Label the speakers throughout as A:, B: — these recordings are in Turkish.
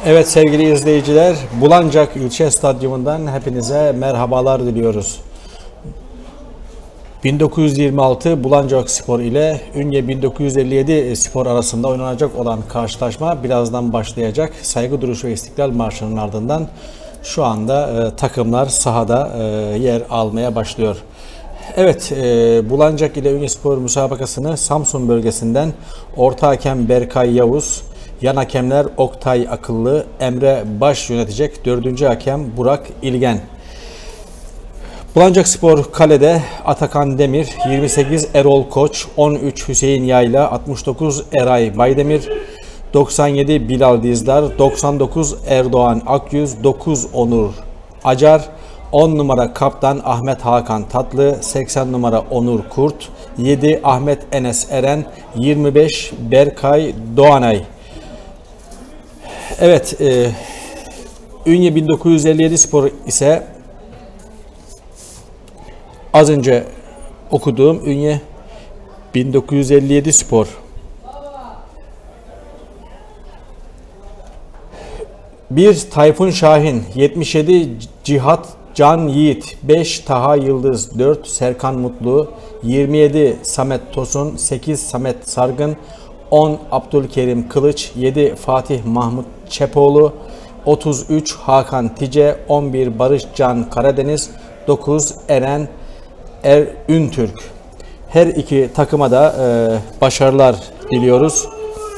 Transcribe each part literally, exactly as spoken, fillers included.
A: Evet sevgili izleyiciler, Bulancak İlçe Stadyumundan hepinize merhabalar diliyoruz. bin dokuz yüz yirmi altı Bulancak Spor ile Ünye bin dokuz yüz elli yedi Spor arasında oynanacak olan karşılaşma birazdan başlayacak. Saygı duruşu ve İstiklal Marşı'nın ardından şu anda e, takımlar sahada e, yer almaya başlıyor. Evet, e, Bulancak ile Ünye Spor müsabakasını Samsun bölgesinden orta hakem Berkay Yavuz, yan hakemler Oktay Akıllı, Emre Baş yönetecek. Dördüncü hakem Burak İlgen. Bulancak Spor kalede Atakan Demir, yirmi sekiz Erol Koç, on üç Hüseyin Yayla, altmış dokuz Eray Baydemir, doksan yedi Bilal Dizdar, doksan dokuz Erdoğan Akyüz, dokuz Onur Acar, on numara kaptan Ahmet Hakan Tatlı, seksen numara Onur Kurt, yedi Ahmet Enes Eren, yirmi beş Berkay Doğanay. Evet, e, Ünye bin dokuz yüz elli yedi Spor ise az önce okuduğum Ünye bin dokuz yüz elli yedi Spor. bir Tayfun Şahin, yetmiş yedi Cihat Can Yiğit, beş Taha Yıldız, dört Serkan Mutlu, yirmi yedi Samet Tosun, sekiz Samet Sargın, on Abdülkerim Kılıç, yedi Fatih Mahmut Çepoğlu, otuz üç Hakan Tice, on bir Barış Can Karadeniz, dokuz Eren Er Üntürk. Her iki takıma da e, başarılar diliyoruz.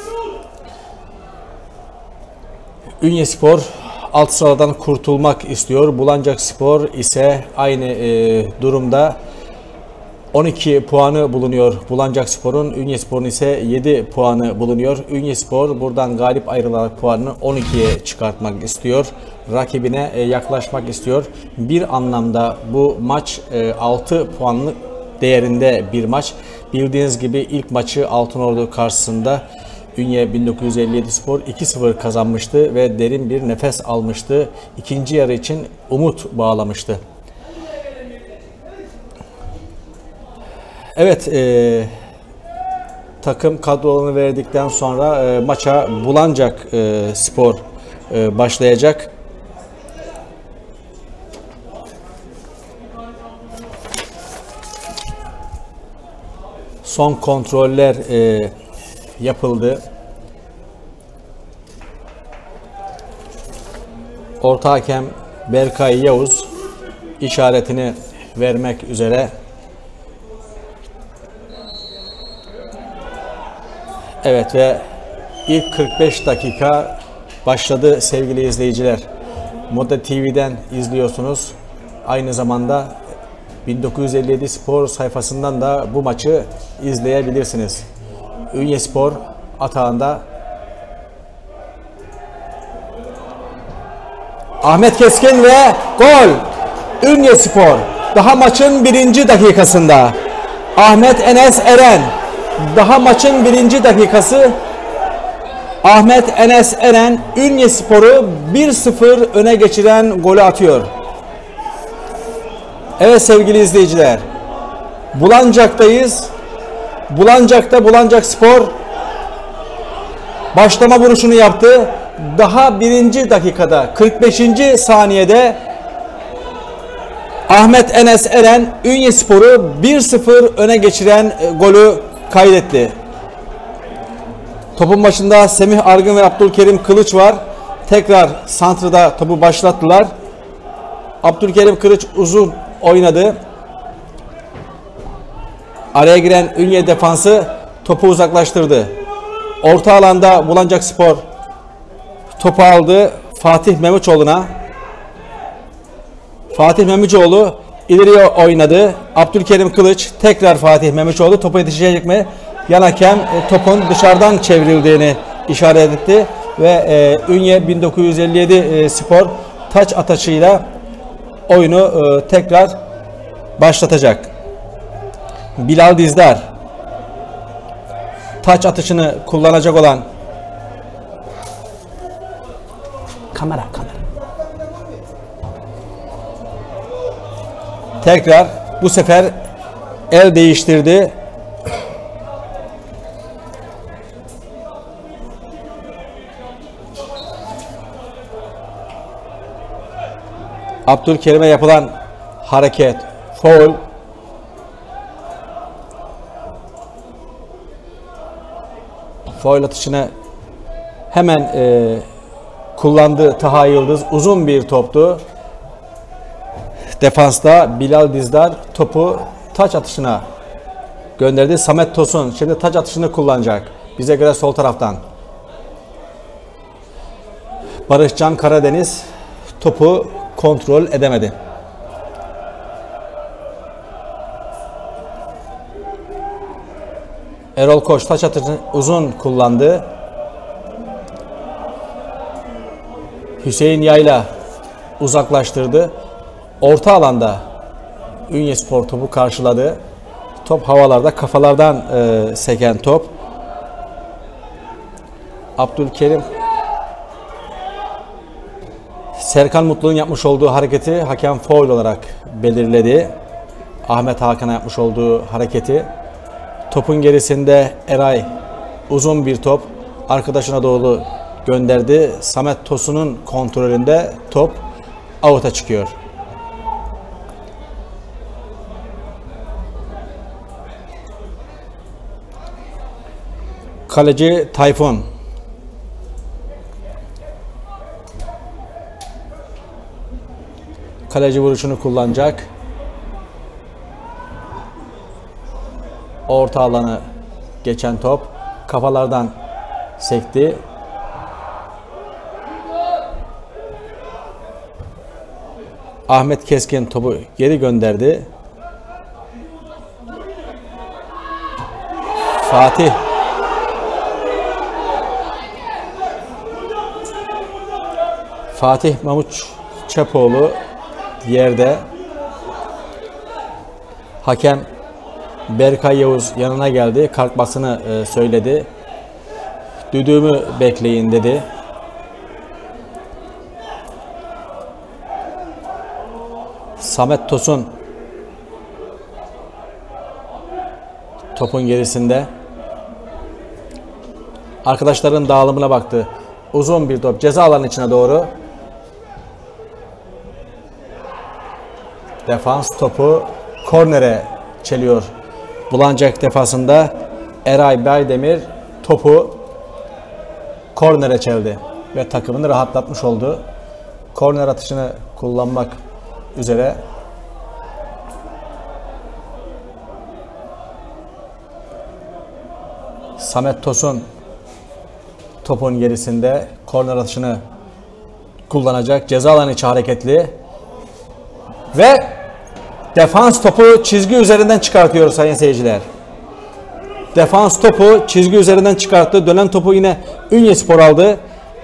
A: Ünye Spor alt sıradan kurtulmak istiyor. Bulancak Spor ise aynı e, durumda. on iki puanı bulunuyor Bulancak Spor'un. Ünye Spor'un ise yedi puanı bulunuyor. Ünye Spor buradan galip ayrılarak puanını on ikiye çıkartmak istiyor. Rakibine e, yaklaşmak istiyor. Bir anlamda bu maç e, altı puanlık değerinde bir maç. Bildiğiniz gibi ilk maçı Altınordu karşısında Ünye bin dokuz yüz elli yedi Spor iki sıfır kazanmıştı ve derin bir nefes almıştı. İkinci yarı için umut bağlamıştı. Evet, e, takım kadrolarını verdikten sonra e, maça Bulancak e, Spor e, başlayacak. Son kontroller e, yapıldı. Orta hakem Berkay Yavuz işaretini vermek üzere. Evet ve ilk kırk beş dakika başladı sevgili izleyiciler. Moda T V'den izliyorsunuz. Aynı zamanda bin dokuz yüz elli yedi Spor sayfasından da bu maçı izleyebilirsiniz. Ünye Spor atağında Ahmet Keskin ve gol! Ünye Spor daha maçın birinci dakikasında Ahmet Enes Eren daha maçın birinci dakikası Ahmet Enes Eren Ünye Spor'u bir sıfır öne geçiren golü atıyor. Evet sevgili izleyiciler, Bulancak'tayız. Bulancak'ta Bulancak Spor başlama vuruşunu yaptı. Daha birinci dakikada kırk beşinci saniyede Ahmet Enes Eren Ünye Spor'u bir sıfır öne geçiren golü kaydetti. Topun başında Semih Argın ve Abdülkerim Kılıç var. Tekrar santrada topu başlattılar. Abdülkerim Kılıç uzun oynadı. Araya giren Ünye defansı topu uzaklaştırdı. Orta alanda Bulancak Spor topu aldı Fatih Memuçoğlu'na. Fatih Memuçoğlu ileriye oynadı. Abdülkerim Kılıç tekrar Fatih Memuçoğlu topu yetişecek mi? Yan hakem e, topun dışarıdan çevrildiğini işaret etti ve e, Ünye bin dokuz yüz elli yedi e, Spor taç atışıyla oyunu e, tekrar başlatacak. Bilal Dizdar taç atışını kullanacak olan kamera kamera tekrar bu sefer el değiştirdi. Abdülkerim'e yapılan hareket faul. Faul atışını hemen e, kullandı Taha Yıldız. Uzun bir toptu. Defansta Bilal Dizdar topu taç atışına gönderdi. Samet Tosun şimdi taç atışını kullanacak. Bize göre sol taraftan. Barışcan Karadeniz topu kontrol edemedi. Erol Koç taç atışını uzun kullandı. Hüseyin Yayla uzaklaştırdı. Orta alanda Ünyespor topu karşıladı. Top havalarda, kafalardan e, seken top. Abdülkerim Serkan Mutlu'nun yapmış olduğu hareketi hakem faul olarak belirledi. Ahmet Hakan'a yapmış olduğu hareketi. Topun gerisinde Eray uzun bir top arkadaşına doğru gönderdi. Samet Tosun'un kontrolünde top out'a çıkıyor. Kaleci Tayfun. Kaleci vuruşunu kullanacak. Orta alanı geçen top kafalardan sekti. Ahmet Keskin topu geri gönderdi. Fatih Fatih Mamuç Çepoğlu yerde. Hakem Berkay Yavuz yanına geldi. Kalkmasını e, söyledi. Düdüğümü bekleyin dedi. Samet Tosun topun gerisinde. Arkadaşların dağılımına baktı. Uzun bir top ceza alanının içine doğru. Defans topu kornere çeliyor. Bulancak defasında Eray Baydemir topu kornere çeldi ve takımını rahatlatmış oldu. Korner atışını kullanmak üzere. Samet Tosun topun gerisinde korner atışını kullanacak. Ceza alanı içi hareketli ve defans topu çizgi üzerinden çıkartıyor sayın seyirciler. Defans topu çizgi üzerinden çıkarttı. Dönen topu yine Ünyespor aldı.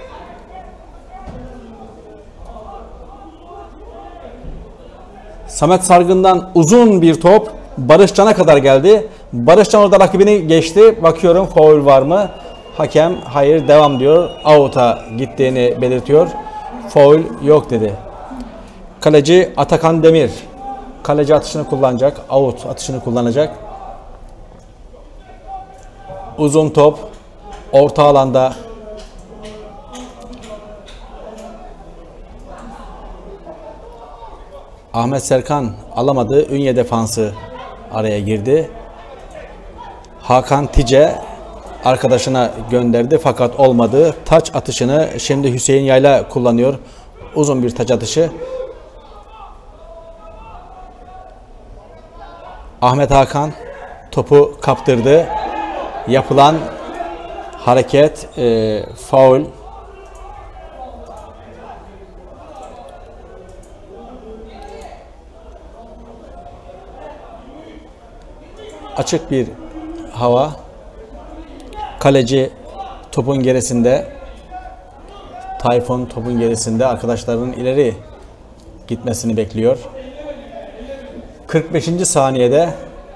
A: Samet Sargın'dan uzun bir top Barışcan'a kadar geldi. Barışcan orada rakibini geçti. Bakıyorum faul var mı? Hakem hayır devam diyor. Out'a gittiğini belirtiyor. Faul yok dedi. Kaleci Atakan Demir kaleci atışını kullanacak. Out atışını kullanacak. Uzun top orta alanda Ahmet Serkan alamadı. Ünye defansı araya girdi. Hakan Tice arkadaşına gönderdi fakat olmadı. Taç atışını şimdi Hüseyin Yayla kullanıyor. Uzun bir taç atışı. Ahmet Hakan topu kaptırdı. Yapılan hareket e, faul. Açık bir hava. Kaleci topun gerisinde. Tayfun topun gerisinde. Arkadaşlarının ileri gitmesini bekliyor. kırk beşinci saniyede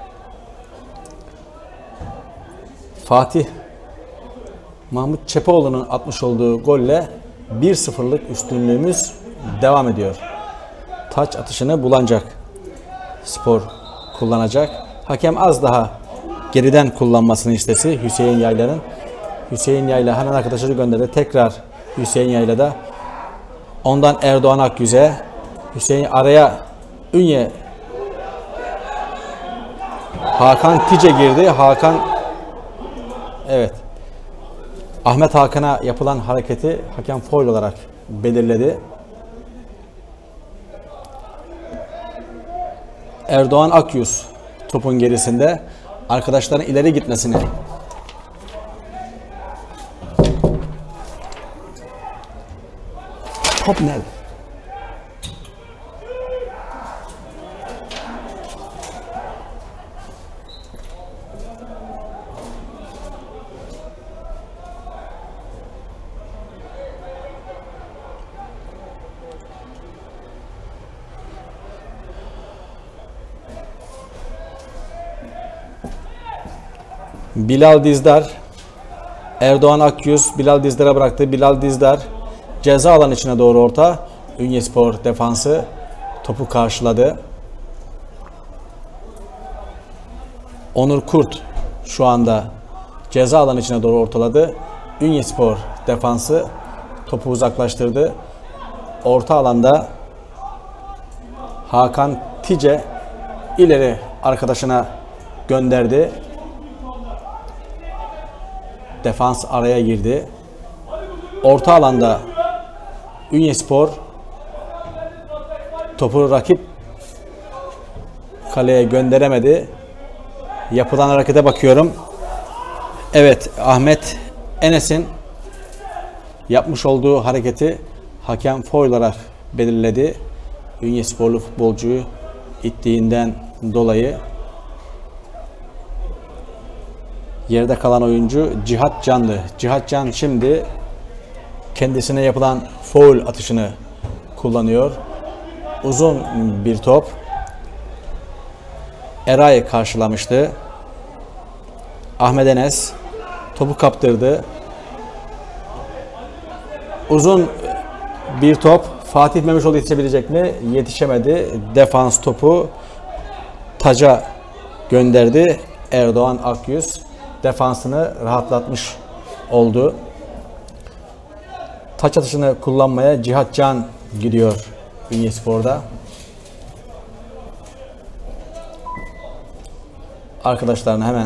A: Fatih Mahmut Çepoğlu'nun atmış olduğu golle bir sıfırlık üstünlüğümüz devam ediyor. Taç atışını Bulancak Spor kullanacak. Hakem az daha geriden kullanmasını istesi Hüseyin Yayla'nın. Hüseyin Yayla hemen arkadaşları gönderdi. Tekrar Hüseyin Yayla'da. Ondan Erdoğan Akgüz'e. Hüseyin araya Ünye Hakan Tice girdi. Hakan evet. Ahmet Hakan'a yapılan hareketi hakem faul olarak belirledi. Erdoğan Akyüz topun gerisinde arkadaşların ileri gitmesini top nerede? Bilal Dizdar, Erdoğan Akyüz Bilal Dizdar'a bıraktı. Bilal Dizdar ceza alanı içine doğru orta. Ünyespor defansı topu karşıladı. Onur Kurt şu anda ceza alanı içine doğru ortaladı. Ünyespor defansı topu uzaklaştırdı. Orta alanda Hakan Tice ileri arkadaşına gönderdi. Defans araya girdi. Orta alanda Ünyespor topu rakip kaleye gönderemedi. Yapılan harekete bakıyorum. Evet, Ahmet Enes'in yapmış olduğu hareketi hakem faul olarak belirledi. Ünyesporlu futbolcuyu ittiğinden dolayı. Yerde kalan oyuncu Cihat Can'dı. Cihat Can şimdi kendisine yapılan faul atışını kullanıyor. Uzun bir top. Eray karşılamıştı. Ahmet Enes topu kaptırdı. Uzun bir top. Fatih Memişoğlu yetişebilecek mi? Yetişemedi. Defans topu taca gönderdi. Erdoğan Akyüz defansını rahatlatmış oldu. Taç atışını kullanmaya Cihat Can gidiyor Ünyespor'da. Arkadaşlarını hemen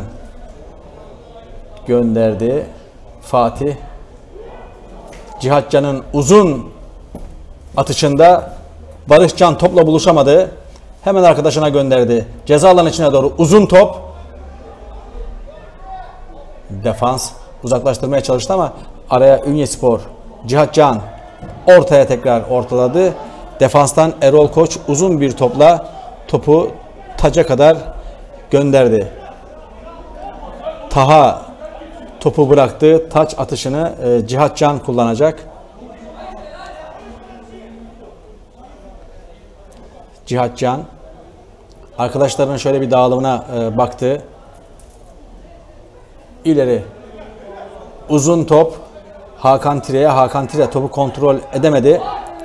A: gönderdi. Fatih Cihat Can'ın uzun atışında Barış Can topla buluşamadı. Hemen arkadaşına gönderdi. Ceza alanı içine doğru uzun top. Defans uzaklaştırmaya çalıştı ama araya Ünyespor, Cihat Can ortaya tekrar ortaladı. Defanstan Erol Koç uzun bir topla topu taca kadar gönderdi. Taha topu bıraktı. Taç atışını e, Cihat Can kullanacak. Cihat Can arkadaşlarının şöyle bir dağılımına e, baktı. İleri uzun top Hakan Tire'ye. Hakan Tire topu kontrol edemedi.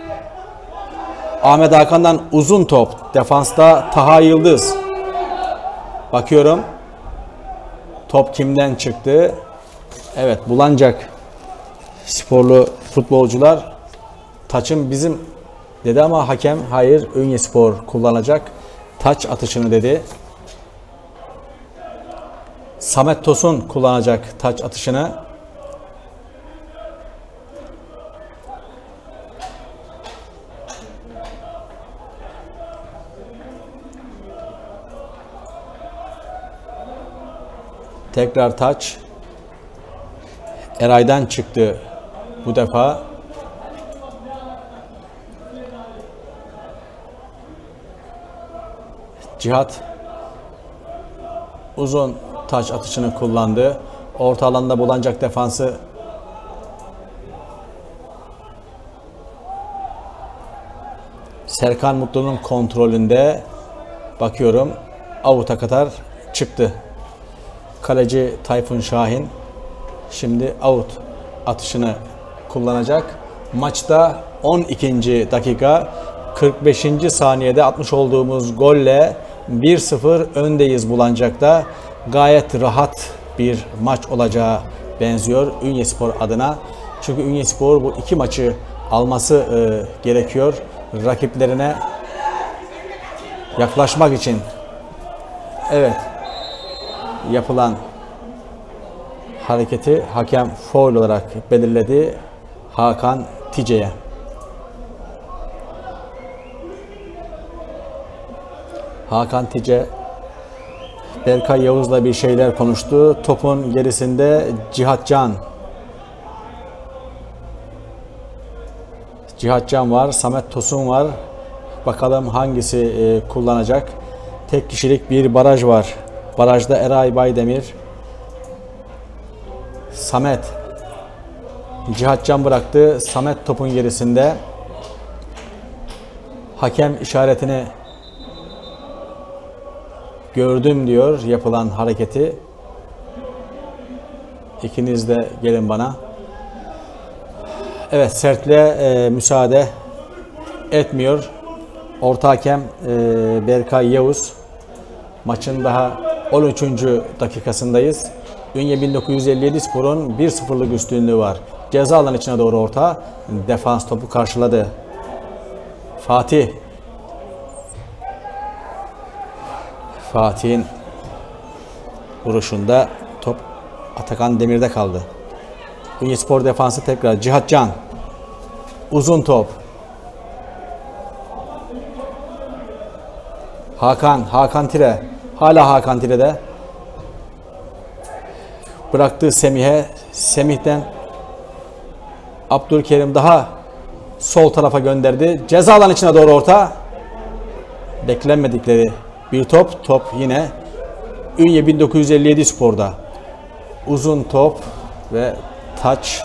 A: Ahmet Hakan'dan uzun top. Defansta Taha Yıldız. Bakıyorum. Top kimden çıktı? Evet, Bulancak sporlu futbolcular taçın bizim dedi ama hakem hayır, Ünyespor kullanacak taç atışını dedi. Samet Tosun kullanacak taç atışını. Tekrar taç. Eray'dan çıktı bu defa. Cihat uzun taç atışını kullandı. Orta alanda Bulancak defansı Serkan Mutlu'nun kontrolünde. Bakıyorum avuta kadar çıktı. Kaleci Tayfun Şahin şimdi out atışını kullanacak. Maçta on ikinci dakika kırk beşinci saniyede atmış olduğumuz golle bir sıfır öndeyiz Bulancak'ta. Gayet rahat bir maç olacağı benziyor Ünyespor adına. Çünkü Ünyespor bu iki maçı alması e, gerekiyor. Rakiplerine yaklaşmak için evet yapılan hareketi hakem faul olarak belirledi Hakan Tice'ye. Hakan Tice Berkay Yavuz'la bir şeyler konuştu. Topun gerisinde Cihatcan. Cihatcan var, Samet Tosun var. Bakalım hangisi e, kullanacak. Tek kişilik bir baraj var. Barajda Eray Baydemir. Samet. Cihatcan bıraktı. Samet topun gerisinde. Hakem işaretini gördüm diyor yapılan hareketi. İkiniz de gelin bana. Evet, sertliğe e, müsaade etmiyor. Orta hakem e, Berkay Yavuz. Maçın daha on üçüncü dakikasındayız. Ünye bin dokuz yüz elli yedi Spor'un bir sıfırlık üstünlüğü var. Ceza alanı içine doğru orta. Defans topu karşıladı. Fatih. Fatih'in vuruşunda top Atakan Demir'de kaldı. Ünye-Spor defansı tekrar Cihatcan. Uzun top. Hakan, Hakan Tire. Hala Hakan Tire'de. Bıraktığı Semih'e. Semih'ten Abdülkerim daha sol tarafa gönderdi. Ceza alanı içine doğru orta. Beklenmedikleri bir top. Top yine Ünye bin dokuz yüz elli yedi Spor'da. Uzun top ve taç.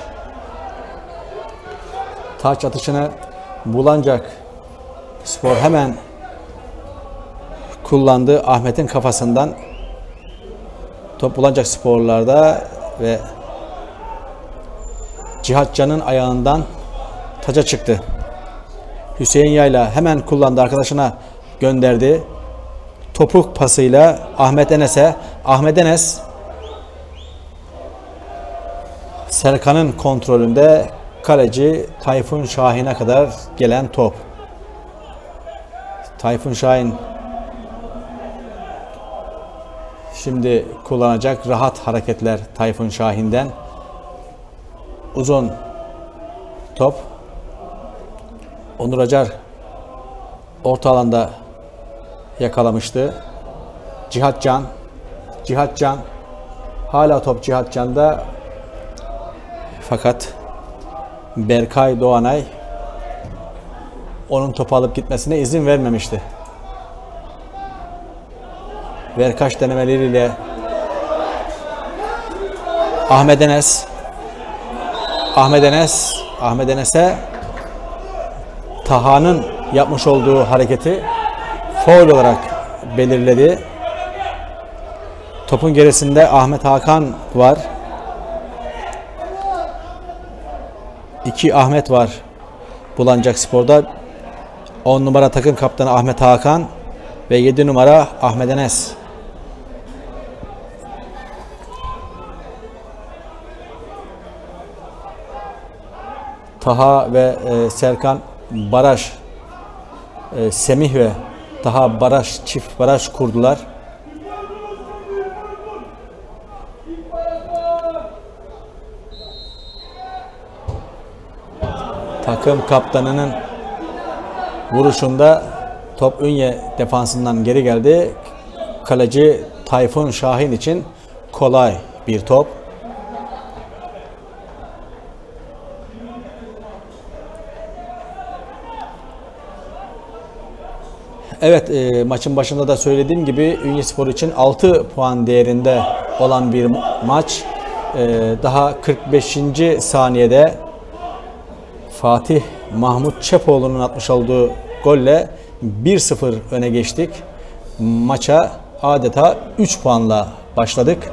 A: Taç atışını Bulancak Spor hemen kullandı. Ahmet'in kafasından top Bulancak Sporlarda ve Cihatcan'ın ayağından taca çıktı. Hüseyin Yayla hemen kullandı. Arkadaşına gönderdi. Topuk pasıyla Ahmet Enes'e. Ahmet Enes Serkan'ın kontrolünde, kaleci Tayfun Şahin'e kadar gelen top. Tayfun Şahin şimdi kullanacak rahat hareketler Tayfun Şahin'den. Uzun top. Onur Acar orta alanda yakalamıştı. Cihatcan. Cihatcan. Hala top Cihatcan'da. Fakat Berkay Doğanay onun topu alıp gitmesine izin vermemişti. Verkaç denemeleriyle Ahmet Enes Ahmet Enes Ahmet Enes'e Taha'nın yapmış olduğu hareketi faul olarak belirledi. Topun gerisinde Ahmet Hakan var. İki Ahmet var Bulancak Spor'da. on numara takım kaptanı Ahmet Hakan ve yedi numara Ahmet Enes. Taha ve e, Serkan baraj, e, Semih ve Taha baraj, çift baraj kurdular. Takım kaptanının vuruşunda top Ünye defansından geri geldi. Kaleci Tayfun Şahin için kolay bir top. Evet, e, maçın başında da söylediğim gibi Ünye-Spor için altı puan değerinde olan bir maç. E, daha kırk beşinci saniyede Fatih Mahmut Çepoğlu'nun atmış olduğu golle bir sıfır öne geçtik. Maça adeta üç puanla başladık.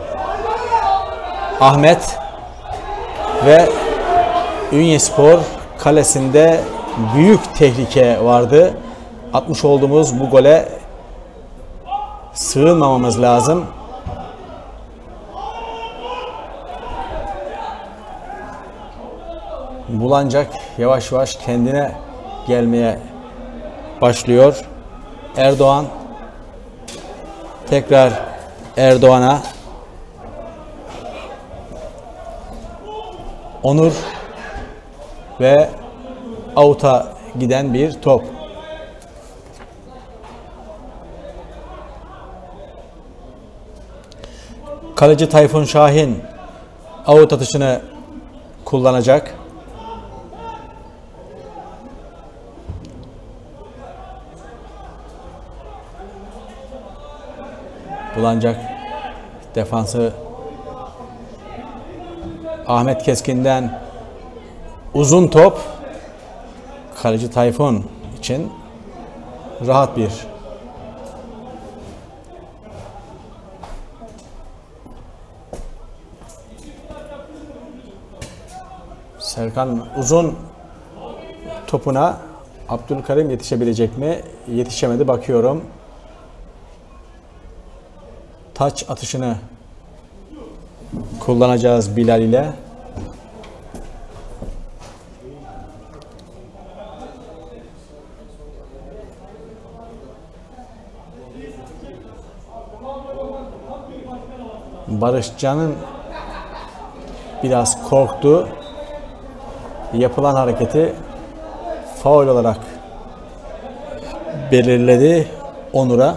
A: Ahmet ve Ünye-Spor kalesinde büyük tehlike vardı. Atmış olduğumuz bu gole sığınmamamız lazım. Bulancak yavaş yavaş kendine gelmeye başlıyor. Erdoğan Tekrar Erdoğan'a. Onur ve out'a giden bir top. Kaleci Tayfun Şahin out atışını kullanacak. Bulancak defansı Ahmet Keskin'den uzun top. Kaleci Tayfun için rahat bir Serkan uzun topuna Abdülkerim yetişebilecek mi? Yetişemedi, bakıyorum. Taç atışını kullanacağız Bilal ile. Barışcan'ın biraz korktu. Yapılan hareketi faul olarak belirledi Onur'a.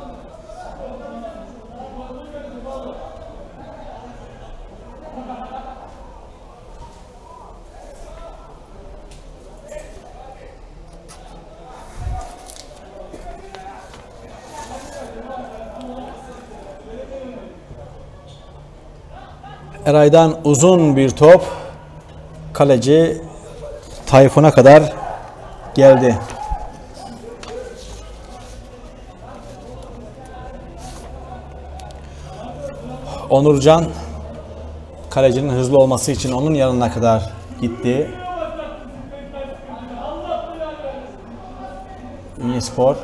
A: Eray'dan uzun bir top. Kaleci Tayfun'a kadar geldi. Onurcan kalecinin hızlı olması için onun yanına kadar gitti. Ünyespor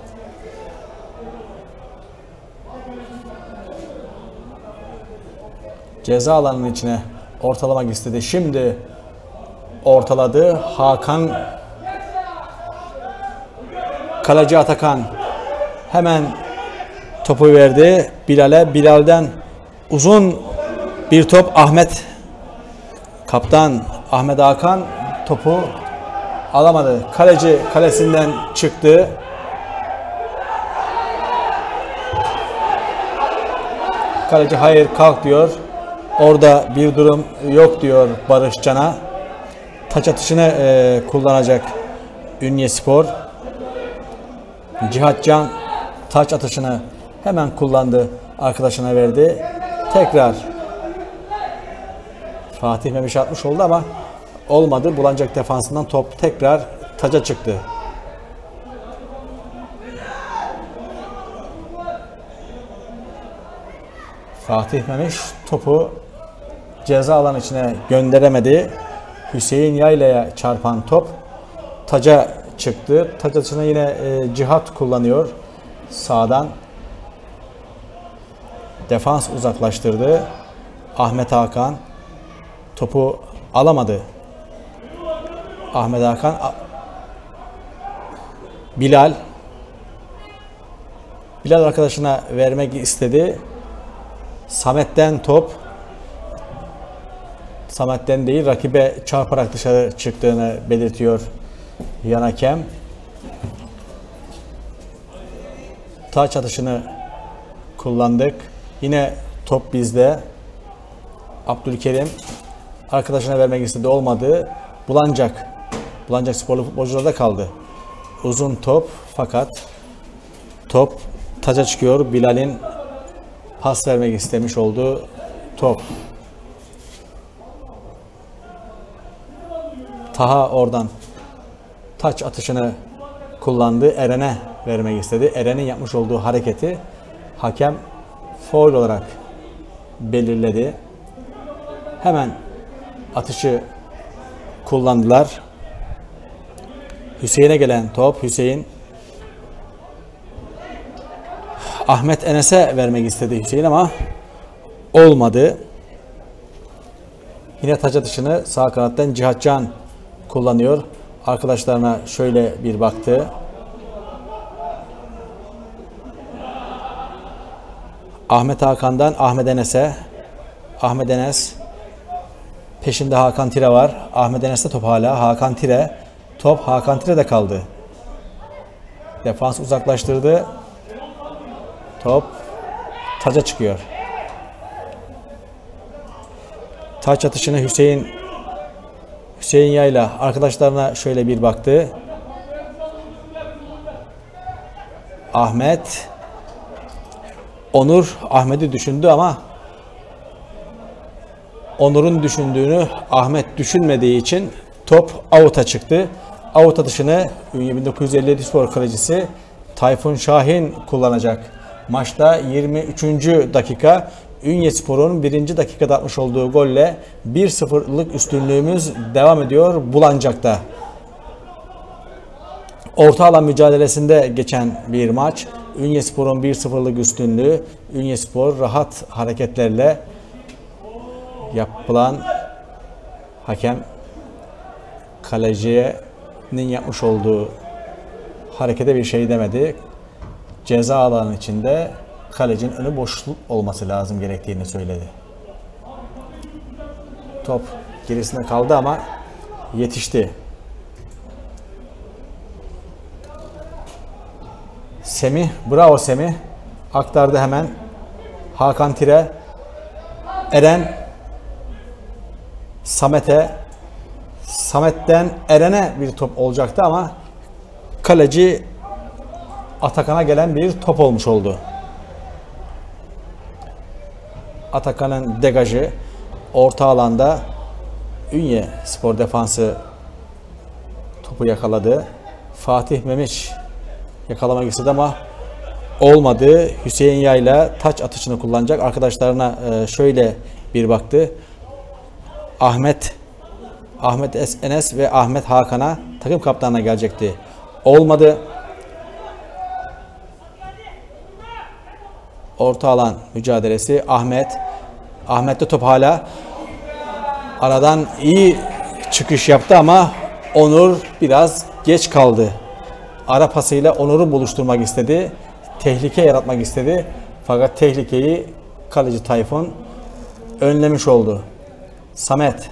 A: ceza alanının içine ortalamak istedi. Şimdi ortaladı. Hakan, kaleci Atakan hemen topu verdi Bilal'e. Bilal'den uzun bir top. Ahmet, kaptan Ahmet Hakan topu alamadı. Kaleci kalesinden çıktı. Kaleci hayır kalk diyor. Orada bir durum yok diyor Barışcan'a. Taç atışını e, kullanacak Ünyespor. Cihatcan taç atışını hemen kullandı. Arkadaşına verdi. Tekrar Fatih Memiş atmış oldu ama olmadı. Bulancak defansından top tekrar taca çıktı. Fatih Memiş topu ceza alanı içine gönderemedi. Hüseyin Yayla'ya çarpan top taca çıktı. Taç atışını yine e, Cihat kullanıyor. Sağdan defans uzaklaştırdı. Ahmet Hakan topu alamadı. Ahmet Hakan, Bilal Bilal arkadaşına vermek istedi. Samet'ten top, Samet'ten değil rakibe çarparak dışarı çıktığını belirtiyor yan hakem. Taç atışını kullandık. Yine top bizde. Abdülkerim arkadaşına vermek istedi, olmadı. Bulancak. Bulancak sporlu futbolcularda kaldı. Uzun top fakat top taca çıkıyor. Bilal'in pas vermek istemiş olduğu top. Taha oradan taç atışını kullandı. Eren'e vermek istedi. Eren'in yapmış olduğu hareketi hakem faul olarak belirledi. Hemen atışı kullandılar. Hüseyin'e gelen top. Hüseyin Ahmet Enes'e vermek istedi Hüseyin ama olmadı. Yine taç atışını sağ kanattan Cihatcan kullanıyor. Arkadaşlarına şöyle bir baktı. Ahmet Hakan'dan Ahmet Enes'e. Ahmet Enes. Peşinde Hakan Tire var. Ahmet Enes'te top hala. Hakan Tire. Top Hakan Tire'de kaldı. Defans uzaklaştırdı. Top taca çıkıyor. Taç atışını Hüseyin Hüseyin Yayla arkadaşlarına şöyle bir baktı. Ahmet Onur Ahmet'i düşündü ama Onur'un düşündüğünü Ahmet düşünmediği için top out'a çıktı. Out atışını Ünye bin dokuz yüz elli yedi Spor kalecisi Tayfun Şahin kullanacak. Maçta yirmi üçüncü dakika Ünyespor'un birinci dakikada atmış olduğu golle bir sıfırlık üstünlüğümüz devam ediyor Bulancak'ta. Orta alan mücadelesinde geçen bir maç. Ünyespor'un bir sıfırlık üstünlüğü. Ünyespor rahat hareketlerle yapılan hakem kaleciye'nin yapmış olduğu harekete bir şey demedi. Ceza alanı içinde kalecinin önü boşluk olması lazım gerektiğini söyledi. Top gerisinde kaldı ama yetişti. Semih, bravo Semih. Aktardı hemen. Hakan Tire. Eren. Samet'e. Samet'ten Eren'e bir top olacaktı ama kaleci Atakan'a gelen bir top olmuş oldu. Atakan'ın degajı orta alanda Ünye Spor defansı topu yakaladı. Fatih Memiş yakalamak istedi ama olmadı. Hüseyin Yayla taç atışını kullanacak. Arkadaşlarına şöyle bir baktı. Ahmet Ahmet Enes ve Ahmet Hakan'a takım kaptanına gelecekti. Olmadı. Orta alan mücadelesi Ahmet. Ahmet'te top hala. Aradan iyi çıkış yaptı ama Onur biraz geç kaldı. Ara pasıyla Onur'u buluşturmak istedi. Tehlike yaratmak istedi. Fakat tehlikeyi kaleci Tayfun önlemiş oldu. Samet.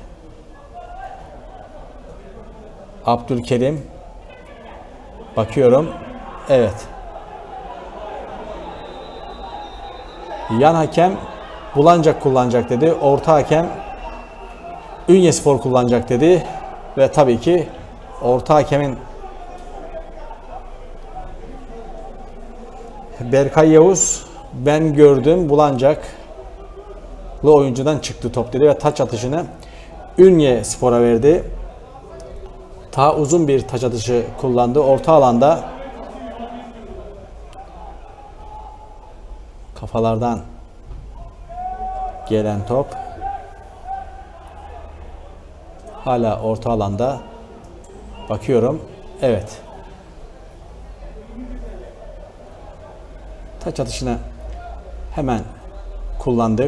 A: Abdülkerim. Bakıyorum. Evet. Yan hakem Bulancak kullanacak dedi. Orta hakem Ünyespor kullanacak dedi. Ve tabii ki orta hakemin Berkay Yavuz ben gördüm Bulancaklı oyuncudan çıktı top dedi ve taç atışını Ünyespor'a verdi. Ta uzun bir taç atışı kullandı. Orta alanda kafalardan gelen top hala orta alanda. Bakıyorum. Evet. Taç atışını hemen kullandık.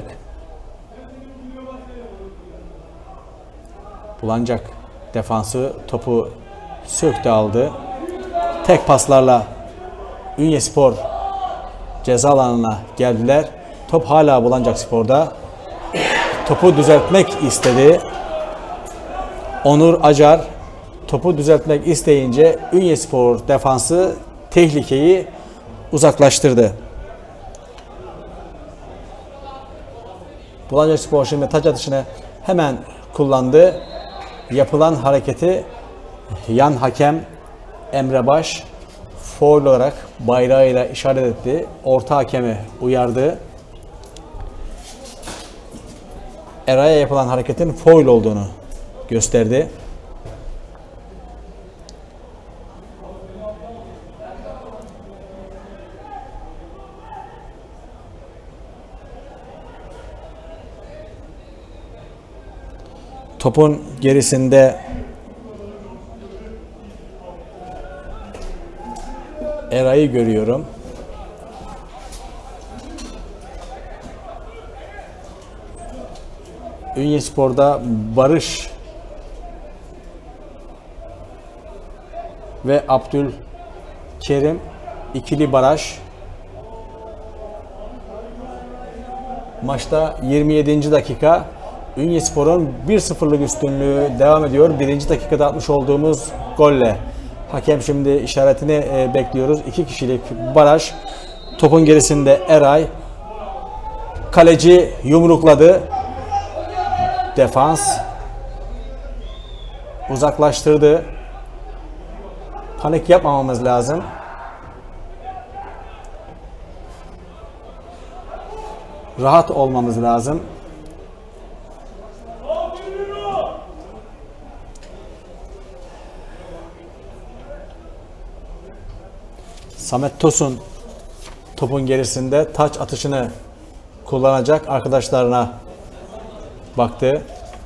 A: Bulancak defansı topu söktü aldı. Tek paslarla Ünyespor ceza alanına geldiler. Top hala Bulancakspor'da. Topu düzeltmek istedi. Onur Acar topu düzeltmek isteyince Ünyespor defansı tehlikeyi uzaklaştırdı. Bulancakspor şimdi taç atışını hemen kullandı. Yapılan hareketi yan hakem Emre Baş faul olarak bayrağıyla işaret etti. Orta hakemi uyardı. Eray'a yapılan hareketin faul olduğunu gösterdi. Topun gerisinde Eray'ı görüyorum. Ünyespor'da Barış ve Abdülkerim ikili baraj. Maçta yirmi yedinci dakika. Ünyespor'un bir sıfırlık üstünlüğü devam ediyor. birinci dakikada atmış olduğumuz golle. Hakem şimdi işaretini e, bekliyoruz. iki kişilik baraj. Topun gerisinde Eray. Kaleci yumrukladı. Defans uzaklaştırdı. Panik yapmamamız lazım. Rahat olmamız lazım. Samet Tosun topun gerisinde taç atışını kullanacak, arkadaşlarına baktı.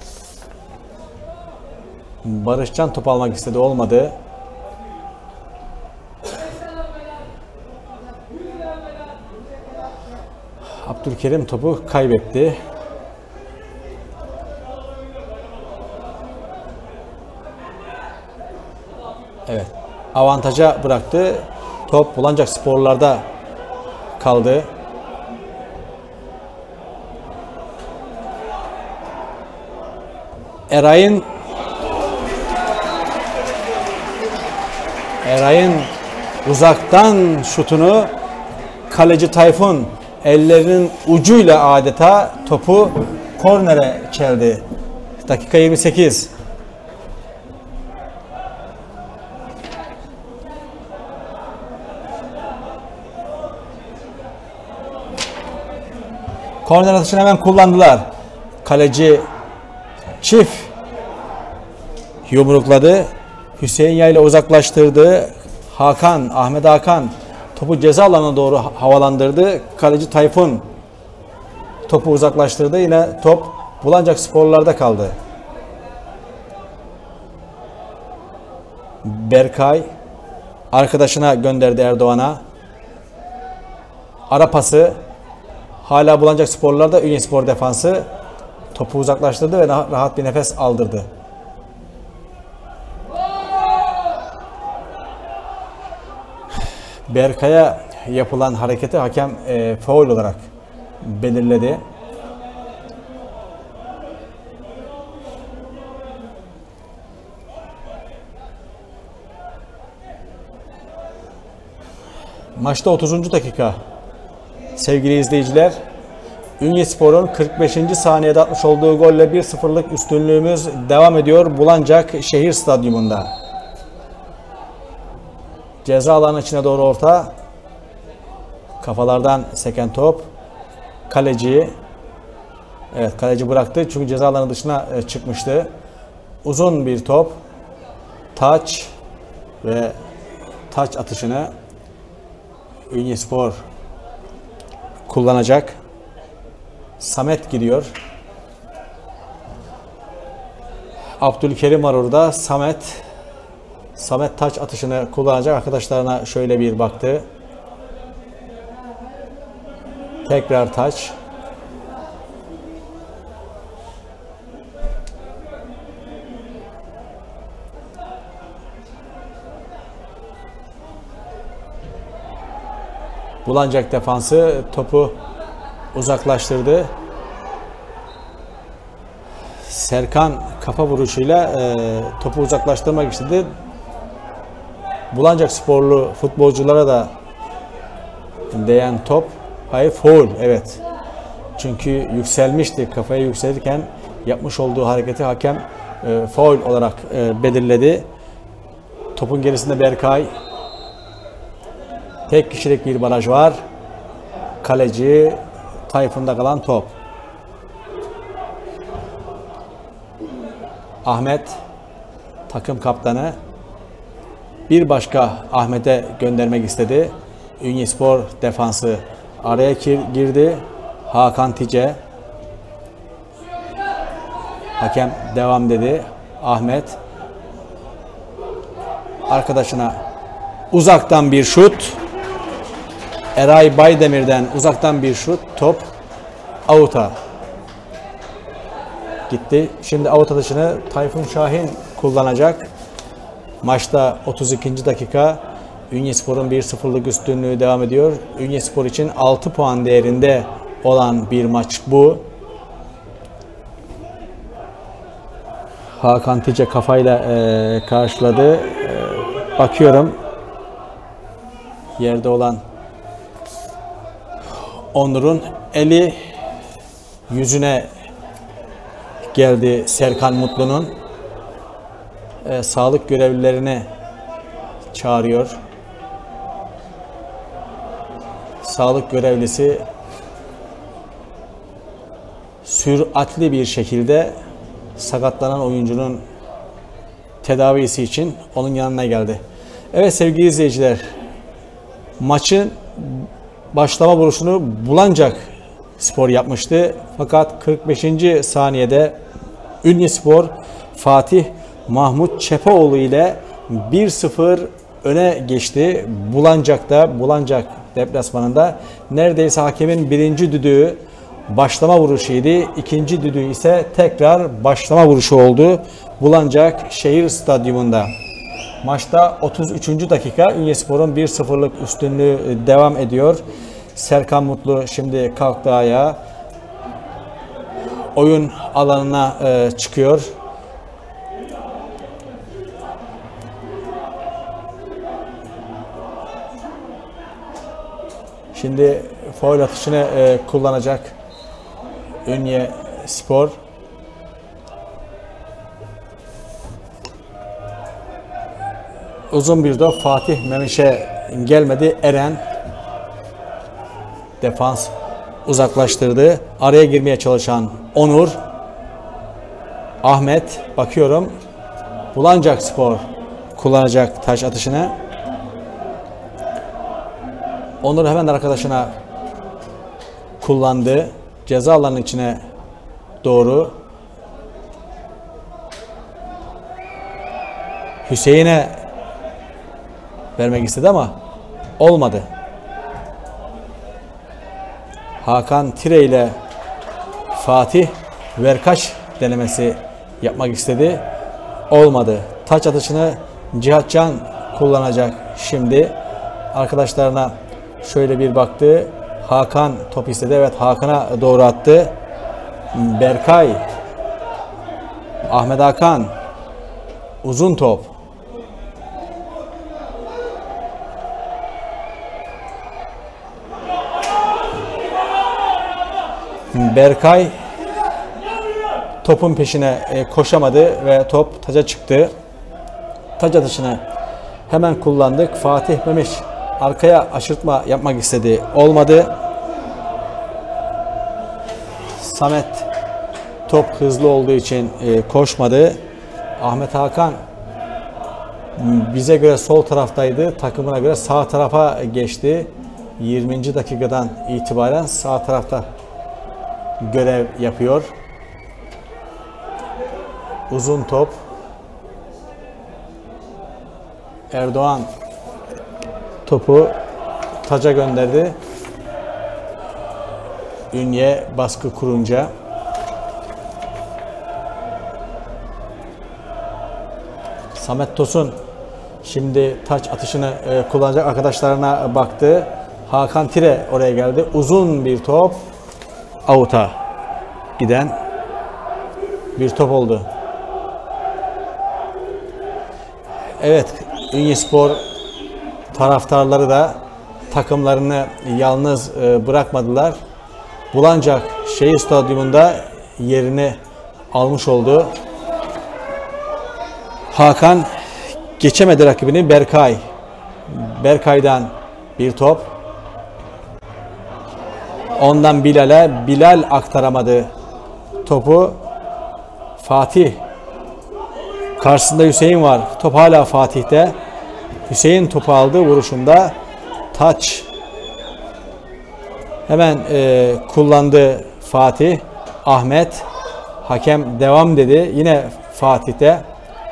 A: Barışcan top almak istedi, olmadı. Abdülkerim topu kaybetti. Evet, avantaja bıraktı. Top Bulancaspor'larda kaldı. Eray'ın Eray'ın uzaktan şutunu kaleci Tayfun ellerinin ucuyla adeta topu kornere çeldi. Dakika yirmi sekiz. Korner atışını hemen kullandılar. Kaleci çift yumrukladı. Hüseyin Yayla uzaklaştırdı. Hakan, Ahmet Hakan topu ceza alanına doğru havalandırdı. Kaleci Tayfun topu uzaklaştırdı. Yine top Bulancaspor'larda kaldı. Berkay arkadaşına gönderdi, Erdoğan'a. Ara pası. Hala Bulancaspor'larda Ünyespor defansı topu uzaklaştırdı ve rahat bir nefes aldırdı. Berkay'a yapılan hareketi hakem e, faul olarak belirledi. Maçta otuzuncu dakika. Sevgili izleyiciler, Ünyespor'un kırk beşinci saniyede atmış olduğu golle bir sıfırlık üstünlüğümüz devam ediyor Bulancak Şehir Stadyumunda. Ceza alanı içine doğru orta. Kafalardan seken top. Kaleci. Evet, kaleci bıraktı çünkü ceza alanı dışına çıkmıştı. Uzun bir top. Taç ve taç atışını Ünyespor kullanacak. Samet gidiyor. Abdülkerim var orada. Samet Samet taç atışını kullanacak. Arkadaşlarına şöyle bir baktı. Tekrar taç. Bulancak defansı topu uzaklaştırdı. Serkan kafa vuruşuyla e, topu uzaklaştırmak istedi. Bulancasporlu futbolculara da değen top. Hayır, faul. Evet. Çünkü yükselmişti. Kafaya yükselirken yapmış olduğu hareketi hakem e, faul olarak e, belirledi. Topun gerisinde Berkay. Tek kişilik bir baraj var. Kaleci Tayfun'da kalan top. Ahmet takım kaptanı bir başka Ahmet'e göndermek istedi. Ünyespor defansı araya girdi. Hakan Tice. Hakem devam dedi. Ahmet arkadaşına uzaktan bir şut. Eray Baydemir'den uzaktan bir şut. Top out'a gitti. Şimdi out atışını Tayfun Şahin kullanacak. Maçta otuz ikinci dakika. Ünyespor'un bir sıfırlık üstünlüğü devam ediyor. Ünyespor için altı puan değerinde olan bir maç bu. Hakan Tice kafayla e, karşıladı. E, bakıyorum yerde olan Onur'un eli yüzüne geldi Serkan Mutlu'nun. E, sağlık görevlilerini çağırıyor. Sağlık görevlisi süratli bir şekilde sakatlanan oyuncunun tedavisi için onun yanına geldi. Evet sevgili izleyiciler, maçın başlama vuruşunu Bulancak Spor yapmıştı. Fakat kırk beşinci saniyede Ünyespor Fatih Mahmut Çepoğlu ile bir sıfır öne geçti. Bulancak'ta, Bulancak deplasmanında neredeyse hakemin birinci düdüğü başlama vuruşuydu. İkinci düdüğü ise tekrar başlama vuruşu oldu Bulancak Şehir Stadyumunda. Maçta otuz üçüncü dakika Ünyespor'un bir sıfırlık üstünlüğü devam ediyor. Serkan Mutlu şimdi kalktı ayağa. Oyun alanına e, çıkıyor. Şimdi faul atışını e, kullanacak Ünyespor. Uzun bir top Fatih Memiş'e gelmedi. Eren defans uzaklaştırdı. Araya girmeye çalışan Onur. Ahmet bakıyorum. Bulancak Spor kullanacak taş atışını. Onur hemen arkadaşına kullandı. Ceza alanının içine doğru. Hüseyin'e vermek istedi ama olmadı. Hakan Tire ile Fatih Verkaç denemesi yapmak istedi. Olmadı. Taç atışını Cihatcan kullanacak şimdi. Arkadaşlarına şöyle bir baktı. Hakan top istedi. Evet, Hakan'a doğru attı. Berkay. Ahmet Hakan. Uzun top. Berkay topun peşine koşamadı ve top taca çıktı. Taç atışını hemen kullandık. Fatih Memiş arkaya aşırtma yapmak istedi. Olmadı. Samet top hızlı olduğu için koşmadı. Ahmet Hakan bize göre sol taraftaydı. Takımına göre sağ tarafa geçti. yirminci dakikadan itibaren sağ tarafta görev yapıyor. Uzun top. Erdoğan topu taca gönderdi. Ünye baskı kurunca Samet Tosun şimdi taç atışını e, kullanacak, arkadaşlarına baktı. Hakan Tire oraya geldi. Uzun bir top. Out'a giden bir top oldu. Evet, Ünyespor taraftarları da takımlarını yalnız bırakmadılar. Bulancak Şehir Stadyumunda yerini almış oldu. Hakan geçemedi rakibini. Berkay. Berkay'dan bir top. Ondan Bilal'e. Bilal aktaramadı topu. Fatih. Karşısında Hüseyin var. Top hala Fatih'te. Hüseyin topu aldı vuruşunda. Taç. Hemen e, kullandı Fatih. Ahmet. Hakem devam dedi. Yine Fatih'te.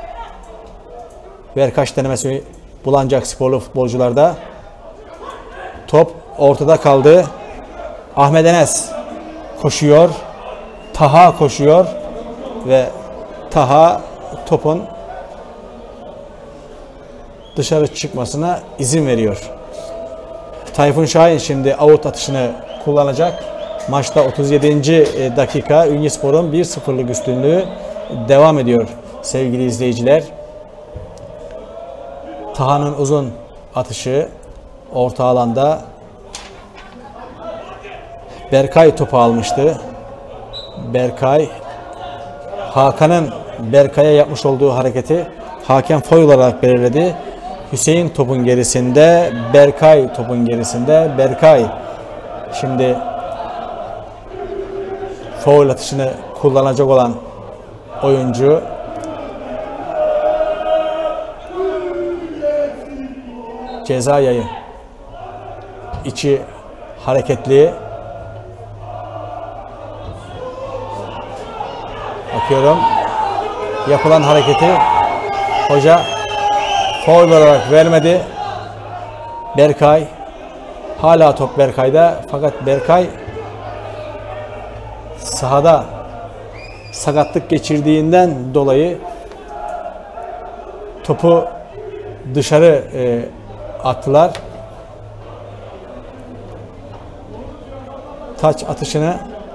A: Verkaç denemesi Bulancak sporlu futbolcularda. Top ortada kaldı. Ahmet Enes koşuyor. Taha koşuyor. Ve Taha topun dışarı çıkmasına izin veriyor. Tayfun Şahin şimdi out atışını kullanacak. Maçta otuz yedinci dakika Ünyespor'un bir sıfırlık üstünlüğü devam ediyor sevgili izleyiciler. Taha'nın uzun atışı orta alanda. Berkay topu almıştı. Berkay, Hakan'ın Berkay'a yapmış olduğu hareketi hakem faul olarak belirledi. Hüseyin topun gerisinde, Berkay topun gerisinde. Berkay şimdi faul atışını kullanacak olan oyuncu. Ceza yayı içi hareketli. Bakıyorum yapılan hareketi hoca faul olarak vermedi. Berkay, hala top Berkay'da, fakat Berkay sahada sakatlık geçirdiğinden dolayı topu dışarı e, attılar. Taç atışını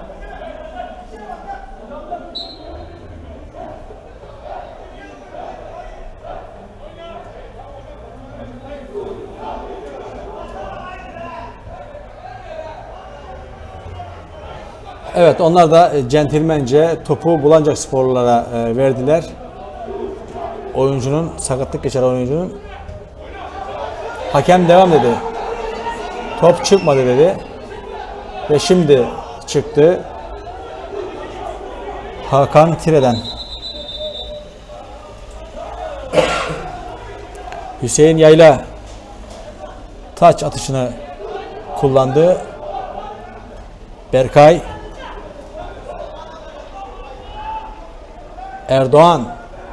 A: evet, onlar da centilmence topu Bulancaksporlulara e, verdiler. Oyuncunun, sakatlık geçiren oyuncunun. Hakem devam dedi. Top çıkmadı dedi. Ve şimdi çıktı. Hakan Tire'den. Hüseyin Yayla taç atışını kullandı. Berkay, Erdoğan,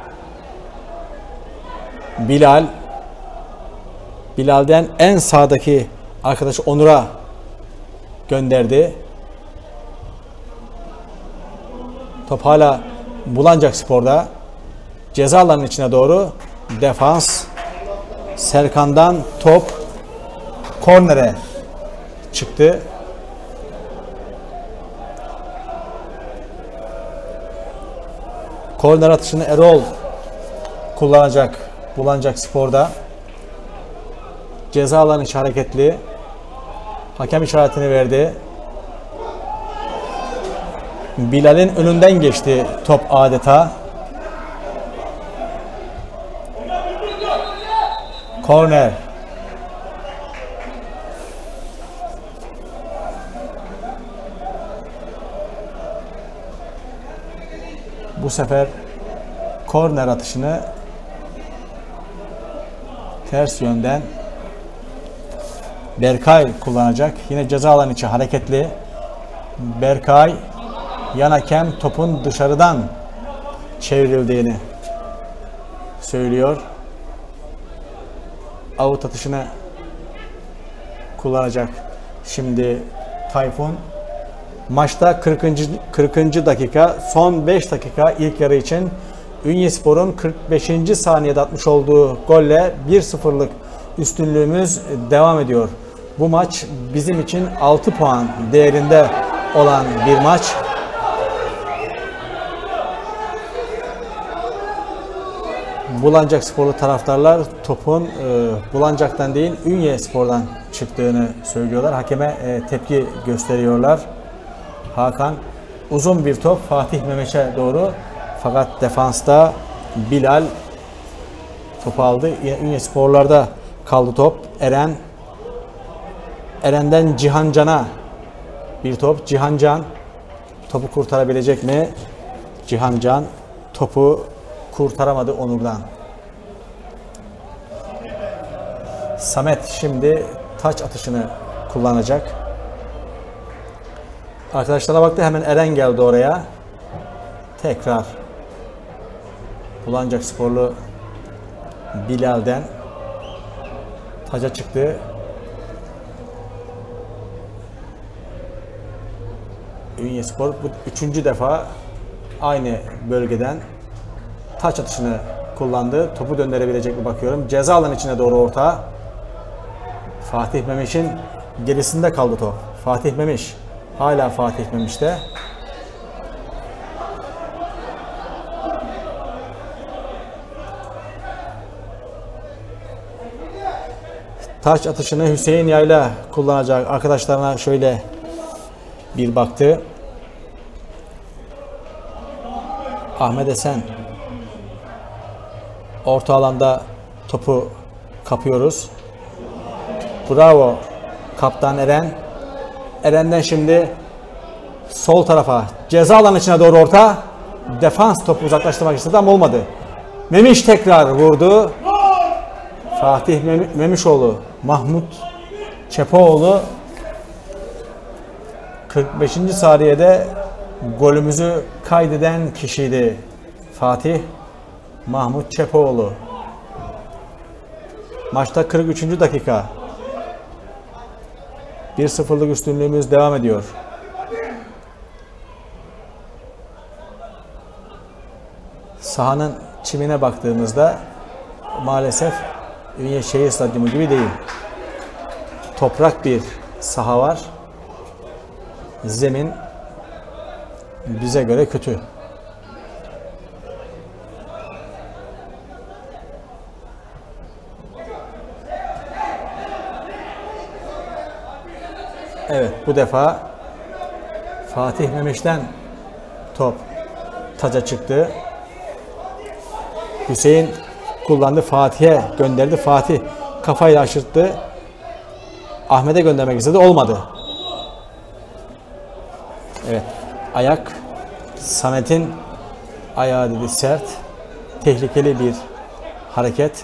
A: Bilal, Bilal'den en sağdaki arkadaş Onur'a gönderdi. Top hala Bulancakspor'da. Ceza alanının içine doğru defans. Serkan'dan top kornere çıktı. Korner atışını Erol kullanacak Bulancakspor'da. Ceza alanı içi hareketli. Hakem işaretini verdi. Bilal'in önünden geçti top adeta. Korner. Bu sefer korner atışını ters yönden Berkay kullanacak. Yine ceza alanı içi hareketli. Berkay, yan hakem topun dışarıdan çevrildiğini söylüyor. Avut atışını kullanacak şimdi Tayfun. Maçta kırkıncı. kırkıncı dakika, son beş dakika ilk yarı için Ünyespor'un kırk beşinci saniyede atmış olduğu golle bir sıfırlık üstünlüğümüz devam ediyor. Bu maç bizim için altı puan değerinde olan bir maç. Bulancaksporlu taraftarlar topun e, Bulancak'tan değil Ünyespor'dan çıktığını söylüyorlar. Hakeme e, tepki gösteriyorlar. Hakan, uzun bir top Fatih Memeç'e doğru, fakat defansta Bilal topu aldı. Ünyesporlarda kaldı top. Eren, Eren'den Cihancan'a bir top. Cihancan topu kurtarabilecek mi? Cihancan topu kurtaramadı Onur'dan. Samet şimdi taç atışını kullanacak. Arkadaşlara baktı, hemen Eren geldi oraya. Tekrar Bulancaksporlu Bilal'den taca çıktı. Ünyespor bu üçüncü defa aynı bölgeden taç atışını kullandı. Topu döndürebilecek mi bakıyorum. Ceza alanı içine doğru orta. Fatih Memiş'in gerisinde kaldı top. Fatih Memiş Hala Fatih Memiş'te. Taç atışını Hüseyin Yayla kullanacak. Arkadaşlarına şöyle bir baktı. Ahmet Esen. Orta alanda topu kapıyoruz. Bravo. Kaptan Eren. Eren'den şimdi sol tarafa. Ceza alanı içine doğru orta. Defans topu uzaklaştırmak istedi ama olmadı. Memiş tekrar vurdu. Fatih Mem Memişoğlu. Mahmut Çepoğlu kırk beşinci saniyede golümüzü kaydeden kişiydi. Fatih Mahmut Çepoğlu. Maçta kırk üçüncü dakika. bir sıfırlık üstünlüğümüz devam ediyor. Sahanın çimine baktığımızda maalesef Ünye Şehir Stadyumu gibi değil. Toprak bir saha var. Zemin bize göre kötü. Evet, bu defa Fatih Memiş'ten top taca çıktı. Hüseyin kullandı, Fatih'e gönderdi. Fatih kafayla aşırttı. Ahmet'e göndermek istedi, olmadı. Evet, ayak Samet'in ayağı dedi, sert. Tehlikeli bir hareket.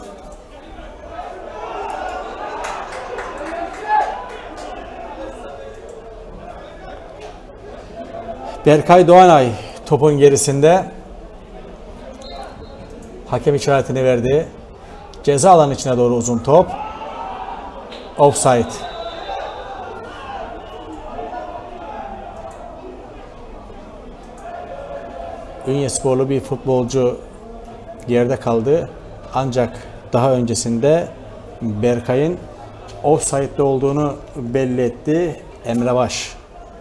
A: Berkay Doğanay topun gerisinde. Hakem işaretini verdi. Ceza alanı içine doğru uzun top. Offside. Ünyesporlu bir futbolcu yerde kaldı. Ancak daha öncesinde Berkay'ın offside'de olduğunu belli etti Emre Baş.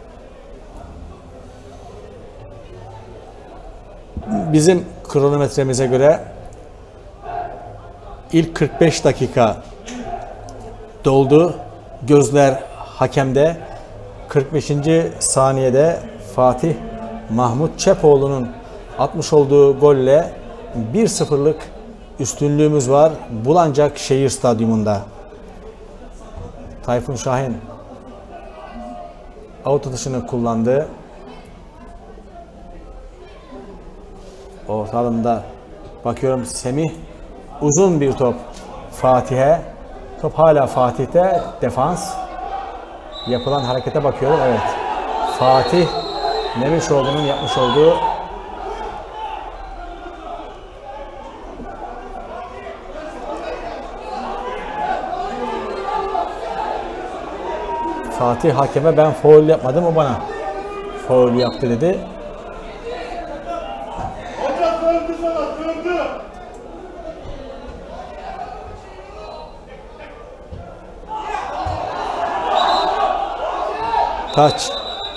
A: Bizim kronometremize göre ilk kırk beş dakika doldu. Gözler hakemde. kırk beşinci saniyede Fatih Mahmut Çepoğlu'nun atmış olduğu golle bir sıfırlık üstünlüğümüz var Bulancak Şehir Stadyumunda. Tayfun Şahin out atışını kullandı. Orta alanda bakıyorum Semih, uzun bir top Fatih'e. Top hala Fatih'te, defans. Yapılan harekete bakıyorum. Evet. Fatih Memişoğlu'nun yapmış olduğu Fatih hakeme ben faul yapmadım, o bana faul yaptı dedi. Taç.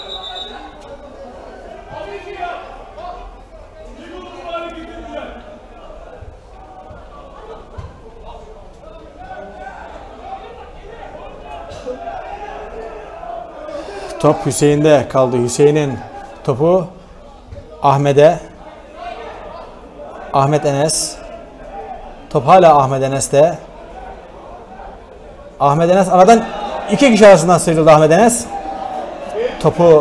A: Top Hüseyin'de kaldı. Hüseyin'in topu Ahmet'e. Ahmet Enes. Top hala Ahmet Enes'te. Ahmet Enes aradan iki kişi arasından sıyrıldı Ahmet Enes. Topu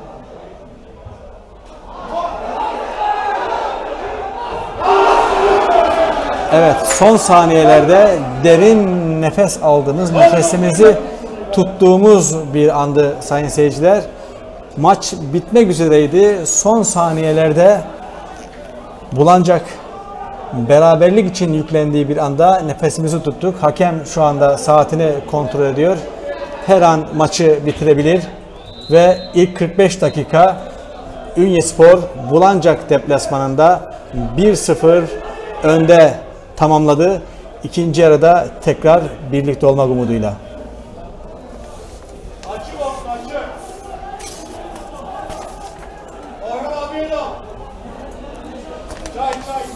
A: evet, son saniyelerde derin nefes aldığımız, nefesimizi tuttuğumuz bir andı sayın seyirciler. Maç bitmek üzereydi. Son saniyelerde Bulancak beraberlik için yüklendiği bir anda nefesimizi tuttuk. Hakem şu anda saatini kontrol ediyor. Her an maçı bitirebilir. Ve ilk kırk beş dakika Ünyespor Bulancak deplasmanında bir sıfır önde tamamladı. İkinci yarıda tekrar birlikte olmak umuduyla.
B: çay çay.